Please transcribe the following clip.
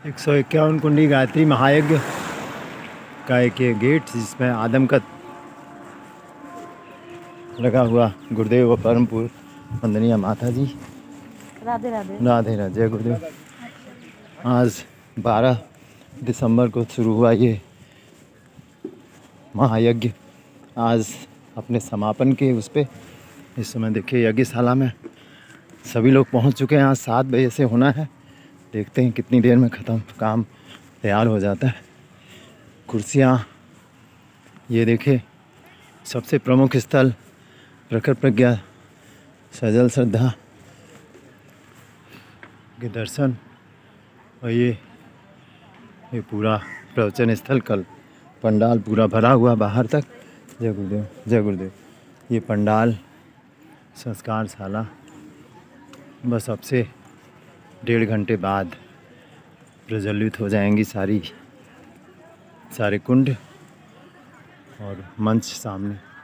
151 कुंडी गायत्री महायज्ञ का एक ये गेट जिसमें आदम का लगा हुआ। गुरुदेव व परम पूज्य वंदनीय माता जी, राधे राधे। राधे राधे, जय गुरुदेव। आज 12 दिसंबर को शुरू हुआ ये महायज्ञ आज अपने समापन के उस पर इस समय देखिए यज्ञशाला में सभी लोग पहुंच चुके हैं। आज 7 बजे से होना है, देखते हैं कितनी देर में ख़त्म काम तैयार हो जाता है। कुर्सियाँ ये देखिए, सबसे प्रमुख स्थल प्रखर प्रज्ञा सजल श्रद्धा के दर्शन, और ये पूरा प्रवचन स्थल, कल पंडाल पूरा भरा हुआ बाहर तक। जय गुरुदेव, जय गुरुदेव। ये पंडाल संस्कारशाला बस अब से 1.5 घंटे बाद प्रज्वलित हो जाएंगी सारे कुंड और मंच सामने।